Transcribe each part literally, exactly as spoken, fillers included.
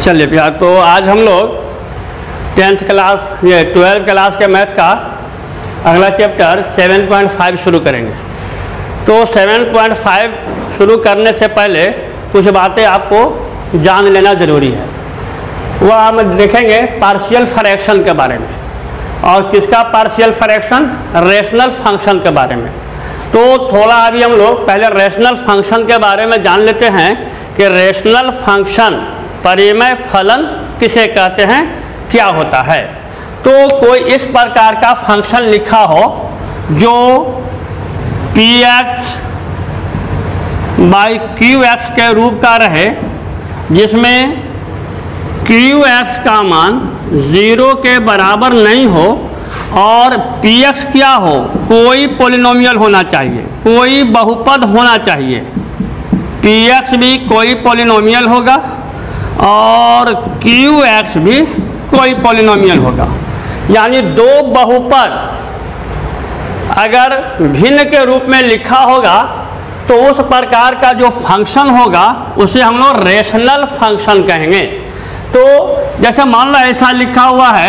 चलिए भैया, तो आज हम लोग टेंथ क्लास ये ट्वेल्थ क्लास के मैथ का अगला चैप्टर सेवन पॉइंट फाइव शुरू करेंगे। तो सेवन पॉइंट फाइव शुरू करने से पहले कुछ बातें आपको जान लेना ज़रूरी है। वह हम देखेंगे पार्शियल फ्रैक्शन के बारे में, और किसका पार्शियल फ्रैक्शन, रेशनल फंक्शन के बारे में। तो थोड़ा अभी हम लोग पहले रेशनल फंक्शन के बारे में जान लेते हैं कि रेशनल फंक्शन परिमेय फलन किसे कहते हैं, क्या होता है। तो कोई इस प्रकार का फंक्शन लिखा हो जो p x by q x के रूप का रहे, जिसमें क्यू एक्स का मान ज़ीरो के बराबर नहीं हो और पी एक्स क्या हो, कोई पॉलिनोमियल होना चाहिए, कोई बहुपद होना चाहिए। पी एक्स भी कोई पॉलिनोमियल होगा और क्यू एक्स भी कोई पॉलिनोमियल होगा। यानी दो बहुपद अगर भिन्न के रूप में लिखा होगा तो उस प्रकार का जो फंक्शन होगा उसे हम लोग रेशनल फंक्शन कहेंगे। तो जैसे मान लो ऐसा लिखा हुआ है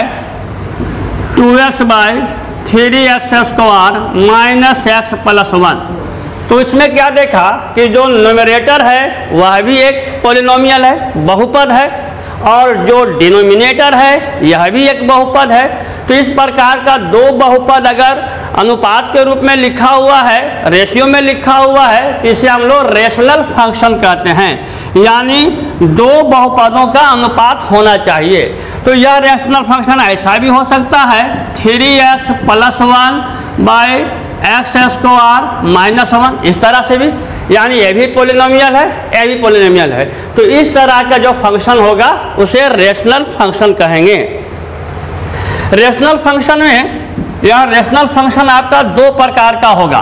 two x by three x square minus x plus one. तो इसमें क्या देखा कि जो न्यूमरेटर है वह भी एक पॉलिनोमियल है, बहुपद है, और जो डिनोमिनेटर है यह भी एक बहुपद है। तो इस प्रकार का दो बहुपद अगर अनुपात के रूप में लिखा हुआ है, रेशियो में लिखा हुआ है, तो इसे हम लोग रेशनल फंक्शन कहते हैं। यानी दो बहुपदों का अनुपात होना चाहिए। तो यह रेशनल फंक्शन ऐसा भी हो सकता है three x plus one by x square minus one, इस तरह से भी। यानी ये भी पॉलिनोमियल है, ये भी पॉलिनोमियल है। तो इस तरह का जो फंक्शन होगा उसे रेशनल फंक्शन कहेंगे। रेशनल फंक्शन में यह रेशनल फंक्शन आपका दो प्रकार का होगा।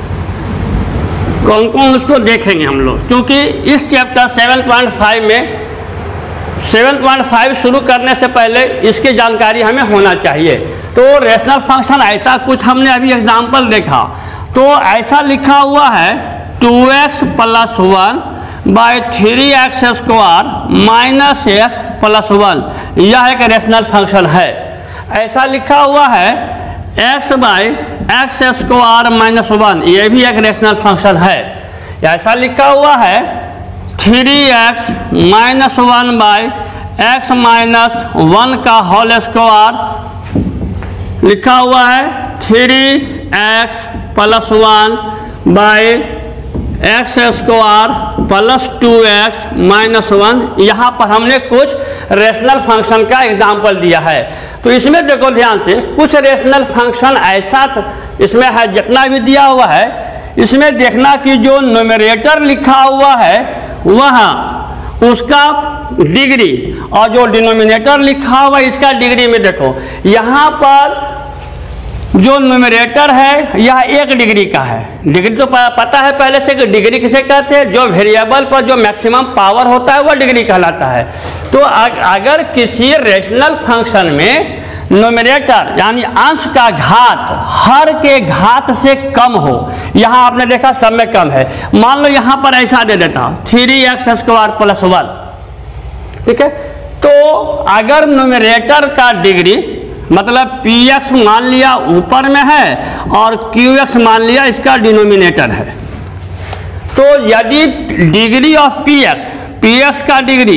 कौन कौन उसको देखेंगे हम लोग, क्योंकि इस चैप्टर सेवन पॉइंट फाइव में सेवन पॉइंट फाइव शुरू करने से पहले इसकी जानकारी हमें होना चाहिए। तो रेशनल फंक्शन ऐसा कुछ हमने अभी एग्जाम्पल देखा। तो ऐसा लिखा हुआ है two x plus one by three x square minus x plus one, यह एक रेशनल फंक्शन है। ऐसा लिखा हुआ है x by x square minus one, यह भी एक रेशनल फंक्शन है। ऐसा लिखा हुआ है three x minus one by x minus one का होल स्क्वायर, लिखा हुआ है three x plus one by x square plus two x minus one. यहाँ पर हमने कुछ रेशनल फंक्शन का एग्जाम्पल दिया है। तो इसमें देखो ध्यान से, कुछ रेशनल फंक्शन ऐसा इसमें है, जितना भी दिया हुआ है इसमें देखना कि जो न्यूमरेटर लिखा हुआ है वहाँ उसका डिग्री, और जो डिनोमिनेटर लिखा हुआ है इसका डिग्री में देखो। यहाँ पर जो न्यूमरेटर है यह एक डिग्री का है। डिग्री तो पता है पहले से कि डिग्री किसे कहते हैं, जो वेरिएबल पर जो मैक्सिमम पावर होता है वह डिग्री कहलाता है। तो अगर किसी रेशनल फंक्शन में न्यूमरेटर यानी अंश का घात हर के घात से कम हो, यहाँ आपने देखा सब में कम है, मान लो यहाँ पर ऐसा दे देता हूँ three x square plus one, ठीक है। तो अगर न्यूमरेटर का डिग्री मतलब पी एक्स मान लिया ऊपर में है और क्यू एक्स मान लिया इसका डिनोमिनेटर है, तो यदि degree of p x p x का degree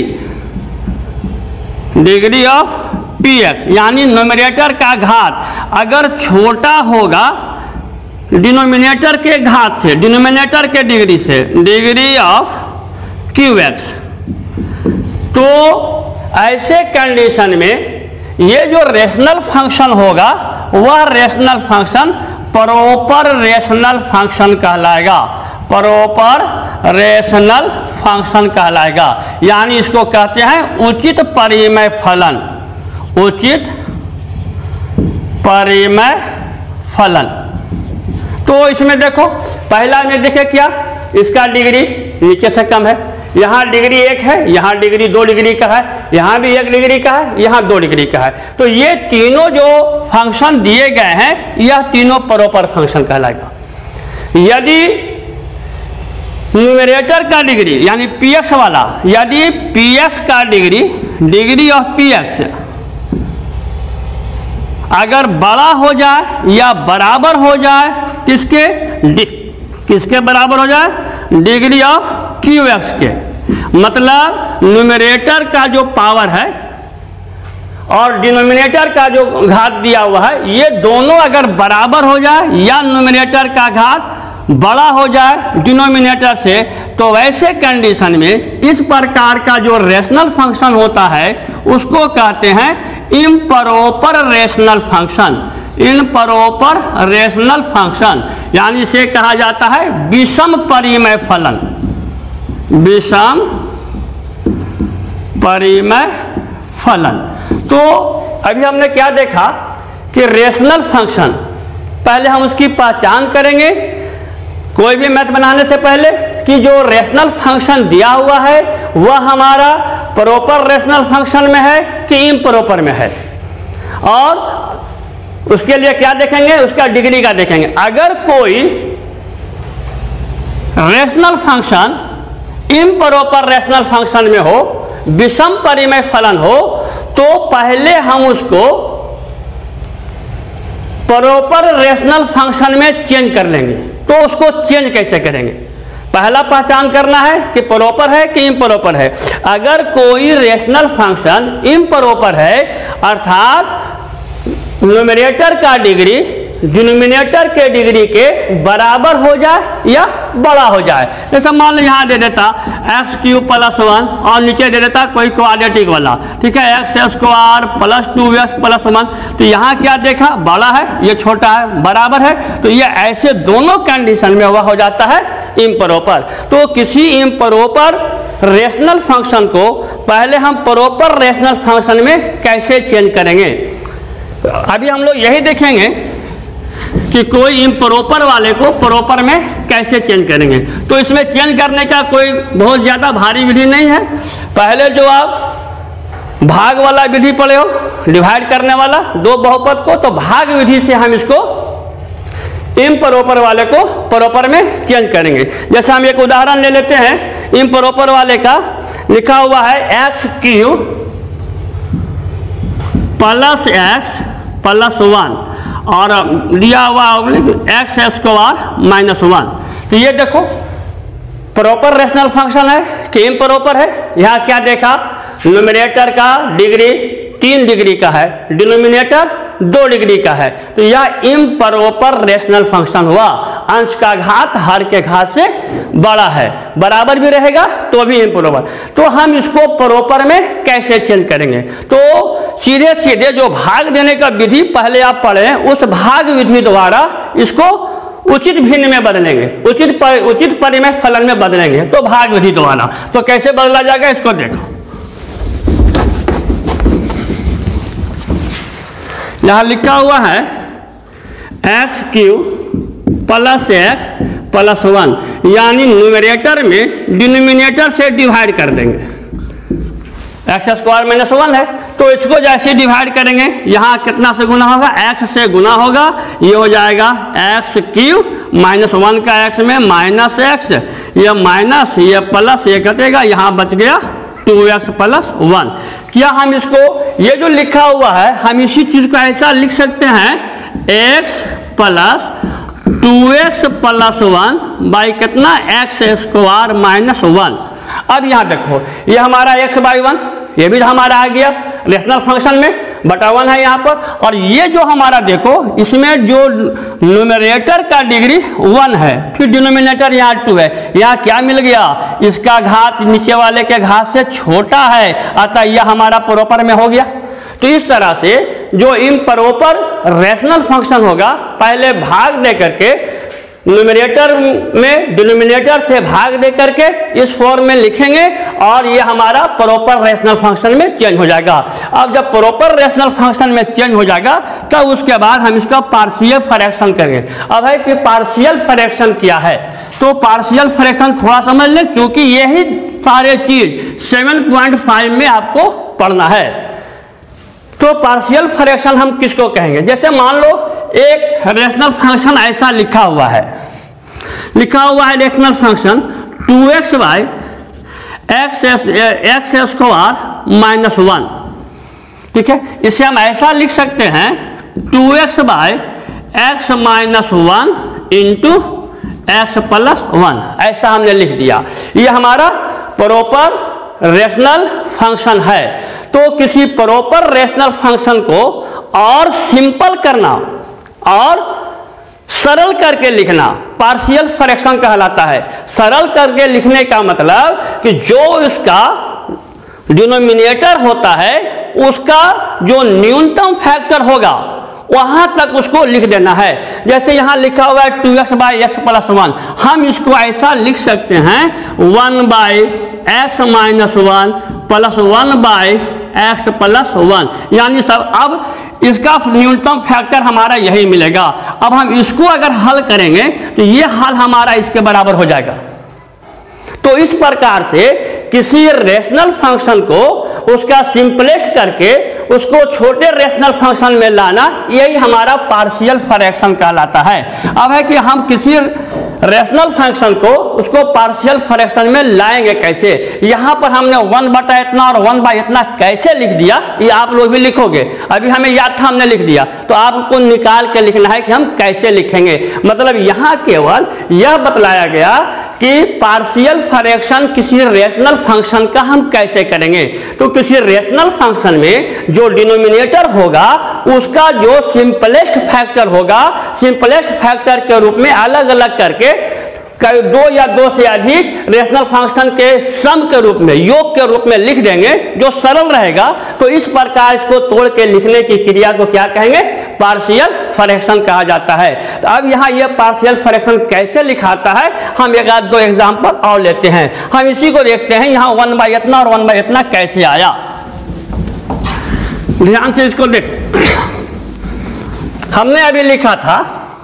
degree of p x यानी न्यूमरेटर का घात अगर छोटा होगा डिनोमिनेटर के घात से, डिनोमिनेटर के डिग्री से, डिग्री ऑफ क्यू एक्स, तो ऐसे कंडीशन में ये जो रेशनल फंक्शन होगा वह rational function proper rational function कहलाएगा। प्रॉपर रेशनल फंक्शन कहलाएगा। यानी इसको कहते हैं उचित परिमेय फलन, उचित परिमेय फलन। तो इसमें देखो पहला में देखे क्या, इसका डिग्री नीचे से कम है, यहाँ डिग्री एक है, यहाँ डिग्री दो डिग्री का है, यहाँ भी एक डिग्री का है, यहाँ दो डिग्री का है। तो ये तीनों जो फंक्शन दिए गए हैं यह तीनों प्रॉपर फंक्शन कहलाएगा। यदि न्यूमरेटर का डिग्री यानी पी एक्स वाला, यदि पी एक्स का degree degree of p x अगर बड़ा हो जाए या बराबर हो जाए किसके किसके बराबर हो जाए, डिग्री ऑफ क्यू एक्स के, मतलब न्यूमरेटर का जो पावर है और डिनोमिनेटर का जो घात दिया हुआ है ये दोनों अगर बराबर हो जाए या न्यूमरेटर का घात बड़ा हो जाए डिनोमिनेटर से, तो वैसे कंडीशन में इस प्रकार का जो रेशनल फंक्शन होता है उसको कहते हैं improper rational function. Improper rational function यानी इसे कहा जाता है विषम परिमेय फलन। विषम परिमेय फलन। तो अभी हमने क्या देखा कि रेशनल फंक्शन, पहले हम उसकी पहचान करेंगे कोई भी मैथ बनाने से पहले कि जो रेशनल फंक्शन दिया हुआ है वह हमारा प्रॉपर रेशनल फंक्शन में है कि इम्प्रॉपर में है, और उसके लिए क्या देखेंगे, उसका डिग्री का देखेंगे। अगर कोई rational function improper rational function में हो, विषम परिमेय फलन हो, तो पहले हम उसको प्रॉपर रेशनल फंक्शन में चेंज कर लेंगे। तो उसको चेंज कैसे करेंगे, पहला पहचान करना है कि प्रॉपर है कि इम्प्रॉपर है। अगर कोई रेशनल फंक्शन इम्प्रॉपर है अर्थात न्यूमरेटर का डिग्री डिनोमिनेटर के डिग्री के बराबर हो जाए या बड़ा हो जाए, जैसे मान लो यहाँ दे देता एक्स क्यूब प्लस वन और नीचे दे देता कोई क्वाड्रेटिक वाला, ठीक है, x square plus two x plus one, तो यहाँ क्या देखा, बड़ा है, ये छोटा है, बराबर है, तो ये ऐसे दोनों कंडीशन में वह हो जाता है इम्प्रॉपर। तो किसी इम्प्रॉपर रेशनल फंक्शन को पहले हम प्रॉपर रेशनल फंक्शन में कैसे चेंज करेंगे, अभी हम लोग यही देखेंगे कि कोई इम्प्रॉपर वाले को प्रॉपर में कैसे चेंज करेंगे। तो इसमें चेंज करने का कोई बहुत ज़्यादा भारी विधि नहीं है। पहले जो आप भाग वाला विधि पढ़े हो, डिवाइड करने वाला दो बहुपद को, तो भाग विधि से हम इसको इम्प्रॉपर वाले को प्रॉपर में चेंज करेंगे। जैसे हम एक उदाहरण ले लेते हैं इम्प्रॉपर वाले का, लिखा हुआ है x cube plus x plus one और दिया हुआ एक्स स्क्वायर माइनस वन। तो ये देखो प्रॉपर रेशनल फंक्शन है कि इम्प्रॉपर है। यहाँ क्या देखा, न्यूमरेटर का डिग्री तीन डिग्री का है, डिनोमिनेटर दो डिग्री का है, तो यह इम्प्रॉपर रेशनल फंक्शन हुआ। अंश का घात हर के घात से बड़ा है, बराबर भी रहेगा तो भी इम्प्रॉपर। तो हम इसको प्रॉपर में कैसे चेंज करेंगे, तो सीधे सीधे जो भाग देने का विधि पहले आप पढ़े उस भाग विधि द्वारा इसको उचित भिन्न में बदलेंगे, उचित पर, उचित परिमेय फलन में बदलेंगे, तो भाग विधि द्वारा। तो कैसे बदला जाएगा इसको देखो, यहाँ लिखा हुआ है x cube plus x plus one, यानी न्यूमरेटर में डिनोमिनेटर से डिवाइड कर देंगे। एक्स स्क्वायर माइनस वन है, तो इसको जैसे डिवाइड करेंगे यहाँ कितना से गुना होगा, एक्स से गुना होगा, ये हो जाएगा एक्स क्यूब माइनस वन का एक्स में माइनस एक्स, ये माइनस ये प्लस ये कटेगा, यहाँ बच गया टू एक्स प्लस वन। क्या हम इसको ये जो लिखा हुआ है हम इसी चीज को ऐसा लिख सकते हैं x plus two x plus one by कितना एक्स स्क्वायर माइनस वन। अब यहाँ देखो ये हमारा एक्स बाई वन, ये भी हमारा आ गया रेशनल फंक्शन में, बटा वन है यहाँ पर, और ये जो हमारा देखो इसमें जो न्यूमरेटर का डिग्री वन है, फिर डिनोमिनेटर यहाँ टू है, यहाँ क्या मिल गया, इसका घात नीचे वाले के घात से छोटा है, अतः यह हमारा प्रॉपर में हो गया। तो इस तरह से जो इम्प्रॉपर रेशनल फंक्शन होगा पहले भाग दे करके न्यूमरेटर में डिनोमिनेटर से भाग दे करके इस फॉर्म में लिखेंगे और ये हमारा प्रॉपर रेशनल फंक्शन में चेंज हो जाएगा। अब जब प्रॉपर रेशनल फंक्शन में चेंज हो जाएगा तब उसके बाद हम इसका पार्शियल फ्रैक्शन करेंगे। अब है कि पार्शियल फ्रैक्शन क्या है, तो पार्शियल फ्रैक्शन थोड़ा समझ लें क्योंकि यही सारे चीज सेवन पॉइंट फाइव में आपको पढ़ना है। तो पार्शियल फ्रैक्शन हम किसको कहेंगे, जैसे मान लो एक रेशनल फंक्शन ऐसा लिखा हुआ है, लिखा हुआ है rational function two x by x x square minus one. ठीक है, इसे हम ऐसा लिख सकते हैं two x by x minus one into x plus one, ऐसा हमने लिख दिया। ये हमारा प्रॉपर रेशनल फंक्शन है। तो किसी प्रॉपर रेशनल फंक्शन को और सिंपल करना और सरल करके लिखना पार्शियल फ्रैक्शन कहलाता है। सरल करके लिखने का मतलब कि जो इसका डिनोमिनेटर होता है उसका जो न्यूनतम फैक्टर होगा वहां तक उसको लिख देना है। जैसे यहां लिखा हुआ है two x by x plus one, हम इसको ऐसा लिख सकते हैं one by x minus one plus one by x plus one, यानी सब अब इसका न्यूनतम फैक्टर हमारा यही मिलेगा। अब हम इसको अगर हल करेंगे तो ये हल हमारा इसके बराबर हो जाएगा। तो इस प्रकार से किसी रेशनल फंक्शन को उसका सिंपलेस्ट करके उसको छोटे रेशनल फंक्शन में लाना, यही हमारा पार्शियल फ्रैक्शन कहलाता है। अब है कि हम किसी रेशनल फंक्शन को उसको पार्शियल फ्रैक्शन में लाएंगे कैसे। यहां पर हमने वन बटा इतना और वन बाई इतना कैसे लिख दिया, ये आप लोग भी लिखोगे। अभी हमें याद था हमने लिख दिया, तो आपको निकाल के लिखना है कि हम कैसे लिखेंगे। मतलब यहां केवल यह बतलाया गया कि पार्शियल फ्रैक्शन किसी रेशनल फंक्शन का हम कैसे करेंगे। तो किसी रेशनल फंक्शन में जो डिनोमिनेटर होगा उसका जो सिंपलेस्ट फैक्टर होगा, सिंपलेस्ट फैक्टर के रूप में अलग अलग करके दो या दो से अधिक रेशनल फंक्शन के सम के रूप में, योग के रूप में लिख देंगे जो सरल रहेगा। तो इस प्रकार इसको तोड़ के लिखने की क्रिया को क्या कहेंगे, पार्शियल फ्रैक्शन कहा जाता है। तो अब यहाँ यह पार्शियल फ्रैक्शन कैसे लिखाता है, हम एक आध दो एग्जांपल और लेते हैं। हम इसी को देखते हैं, यहाँ वन बाई इतना और वन बाई इतना कैसे आया। ध्यान से इसको देख, हमने अभी लिखा था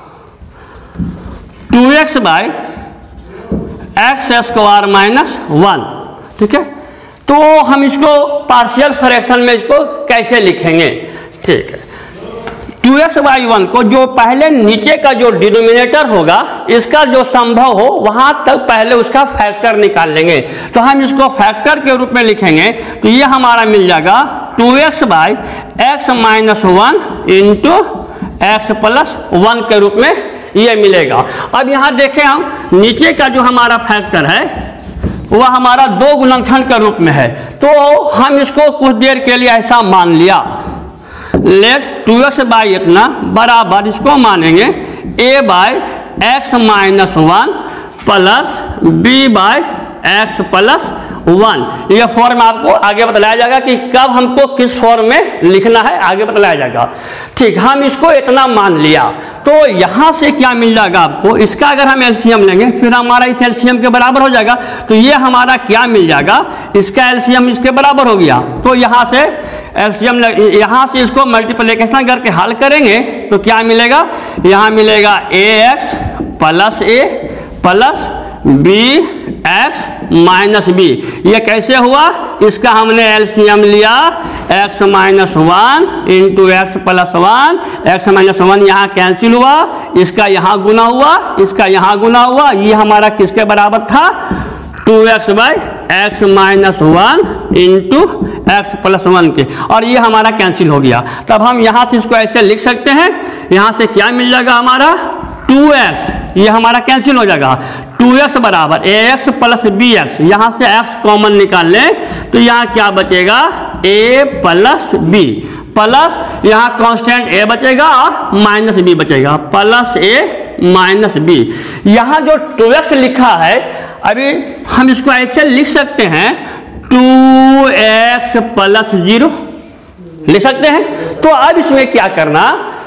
two x by x square minus one. ठीक है, तो हम इसको पार्शियल फ्रैक्शन में इसको कैसे लिखेंगे। ठीक है, टू एक्स बाई वन को जो पहले नीचे का जो डिनोमिनेटर होगा इसका जो संभव हो वहां तक पहले उसका फैक्टर निकाल लेंगे। तो हम इसको फैक्टर के रूप में लिखेंगे तो ये हमारा मिल जाएगा two x by x minus one into x plus one के रूप में ये मिलेगा। अब यहाँ देखें हम नीचे का जो हमारा फैक्टर है वह हमारा दो गुणनखंड के रूप में है। तो हम इसको कुछ देर के लिए ऐसा मान लिया, लेट टू एक्स बाई इतना बराबर इसको मानेंगे a by x minus one plus B by x plus one. यह फॉर्म आपको आगे बताया जाएगा कि कब हमको किस फॉर्म में लिखना है, आगे बताया जाएगा। ठीक, हम इसको इतना मान लिया तो यहां से क्या मिल जाएगा आपको, इसका अगर हम एलसीएम लेंगे फिर हमारा इस एलसीएम के बराबर हो जाएगा। तो ये हमारा क्या मिल जाएगा, इसका एलसीएम इसके बराबर हो गया। तो यहां से एलसीएम यहां से इसको मल्टीप्लिकेशन करके हल करेंगे तो क्या मिलेगा, यहां मिलेगा a x plus a plus b x minus b. ये कैसे हुआ, इसका हमने एलसीएम लिया x minus one into x plus one, x minus one यहाँ कैंसिल हुआ, इसका यहाँ गुना हुआ, इसका यहाँ गुना हुआ। ये हमारा किसके बराबर था, two x by x minus one into x plus one के, और ये हमारा कैंसिल हो गया। तब हम यहाँ से इसको ऐसे लिख सकते हैं, यहाँ से क्या मिल जाएगा हमारा टू एक्स, ये हमारा कैंसिल हो जाएगा। टू एक्स बराबर a x plus b x, यहाँ से एक्स कॉमन निकाल लें तो यहाँ क्या बचेगा ए प्लस बी, प्लस यहाँ कांस्टेंट ए बचेगा और माइनस बी बचेगा, प्लस ए माइनस बी। यहाँ जो टू एक्स लिखा है अभी हम इसको ऐसे लिख सकते हैं टू एक्स प्लस जीरो लिख सकते हैं। तो अब इसमें क्या करना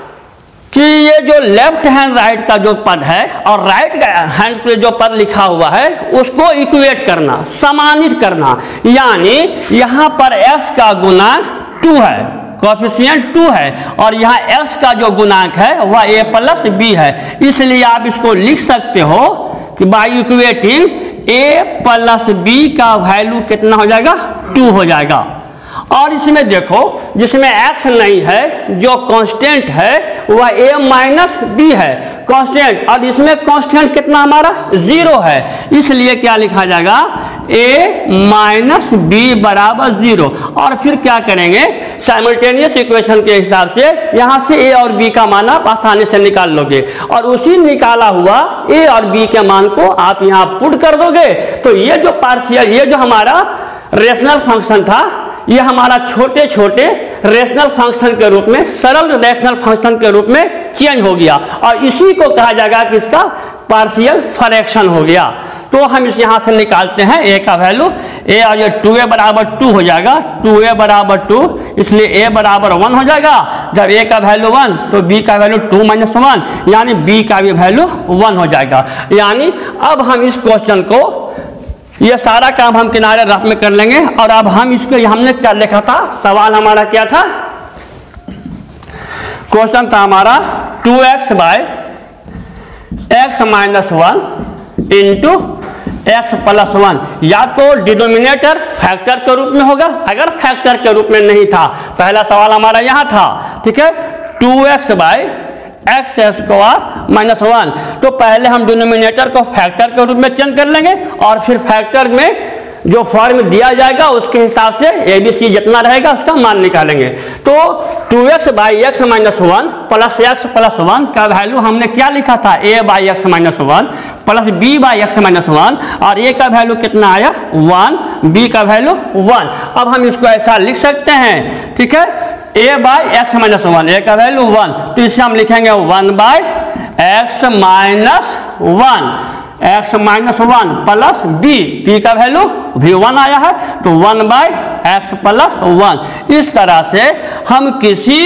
कि ये जो लेफ्ट हैंड राइट का जो पद है और राइट हैंड पे जो पद लिखा हुआ है उसको इक्वेट करना, समानित करना। यानी यहाँ पर x का गुणांक टू है, कोएफिशिएंट टू है, और यहाँ x का जो गुणांक है वह a प्लस बी है। इसलिए आप इसको लिख सकते हो कि by equating a plus b का वैल्यू कितना हो जाएगा, टू हो जाएगा। और इसमें देखो जिसमें x नहीं है, जो कांस्टेंट है वह a माइनस बी है कांस्टेंट, और इसमें कांस्टेंट कितना हमारा जीरो है, इसलिए क्या लिखा जाएगा a माइनस बी बराबर जीरो। और फिर क्या करेंगे, साइमल्टेनियस इक्वेशन के हिसाब से यहाँ से a और b का मान आप आसानी से निकाल लोगे, और उसी निकाला हुआ a और b के मान को आप यहाँ पुट कर दोगे, तो ये जो पार्शियल, ये जो हमारा रेशनल फंक्शन था, ये हमारा छोटे छोटे रेशनल फंक्शन के रूप में, सरल रेशनल फंक्शन के रूप में चेंज हो गया, और इसी को कहा जाएगा कि इसका पार्शियल फ्रैक्शन हो गया। तो हम इस यहाँ से निकालते हैं a का वैल्यू, a और ये टू ए बराबर टू हो जाएगा, टू ए बराबर टू, इसलिए a बराबर वन हो जाएगा। जब a का वैल्यू वन तो b का वैल्यू टू माइनस वन, यानी b का भी वैल्यू वन हो जाएगा। यानी अब हम इस क्वेश्चन को, ये सारा काम हम किनारे रफ में कर लेंगे, और अब हम इसको, हमने क्या लिखा था, सवाल हमारा क्या था, क्वेश्चन था हमारा two X by X minus one into x plus one, या तो डिनोमिनेटर फैक्टर के रूप में होगा, अगर फैक्टर के रूप में नहीं था, पहला सवाल हमारा यहाँ था, ठीक है, two X by X square minus one, तो पहले हम डिनोमिनेटर को फैक्टर के रूप में चेंज कर लेंगे, और फिर फैक्टर में जो फॉर्म दिया जाएगा उसके हिसाब से ए बी सी जितना रहेगा उसका मान निकालेंगे। तो two x by x minus one plus x plus one का वैल्यू हमने क्या लिखा था, A by x minus one plus B by x minus one, और ए का वैल्यू कितना आया वन, बी का वैल्यू वन। अब हम इसको ऐसा लिख सकते हैं, ठीक है, a by x minus one, A का वैल्यू वन, तो इसे हम लिखेंगे one by x minus one, x minus one plus B, B का वैल्यू भी वन आया है, तो one by x plus one. इस तरह से हम किसी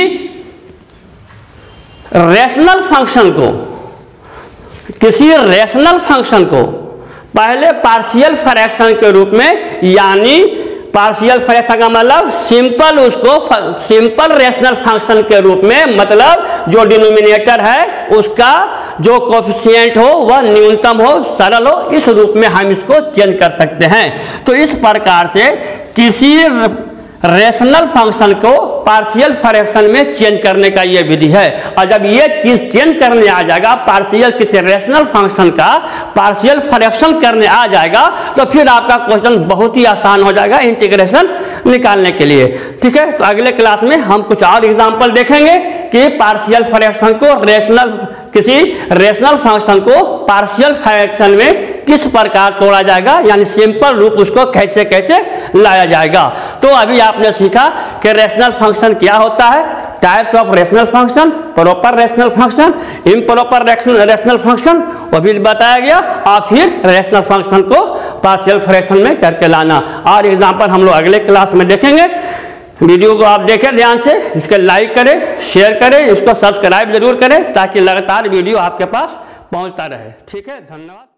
रेशनल फंक्शन को, किसी रेशनल फंक्शन को पहले पार्शियल फ्रैक्शन के रूप में, यानी पार्शियल फ्रैक्शन का मतलब सिंपल, उसको सिंपल रेशनल फंक्शन के रूप में, मतलब जो डिनोमिनेटर है उसका जो कोफिशिएंट हो वह न्यूनतम हो, सरल हो, इस रूप में हम इसको चेंज कर सकते हैं। तो इस प्रकार से किसी रेशनल फंक्शन को पार्शियल फ्रैक्शन में चेंज करने का यह विधि है, और जब ये चीज चेंज करने आ जाएगा, पार्शियल किसी रेशनल फंक्शन का पार्शियल फ्रैक्शन करने आ जाएगा, तो फिर आपका क्वेश्चन बहुत ही आसान हो जाएगा इंटीग्रेशन निकालने के लिए, ठीक है। तो अगले क्लास में हम कुछ और एग्जांपल देखेंगे कि पार्शियल फ्रैक्शन को रेशनल, किसी रेशनल फंक्शन को पार्शियल फ्रैक्शन में किस प्रकार तोड़ा जाएगा, यानी सिंपल रूप उसको कैसे कैसे लाया जाएगा। तो अभी आपने सीखा कि रेशनल फंक्शन क्या होता है, types of rational function, proper rational function, improper rational function, वो भी बताया गया, और फिर रेशनल फंक्शन को पार्शियल फ्रैक्शन में करके लाना। और एग्जाम्पल हम लोग अगले क्लास में देखेंगे। वीडियो को आप देखें ध्यान से, इसके लाइक करें, शेयर करें, इसको सब्सक्राइब जरूर करें, ताकि लगातार वीडियो आपके पास पहुंचता रहे। ठीक है, धन्यवाद।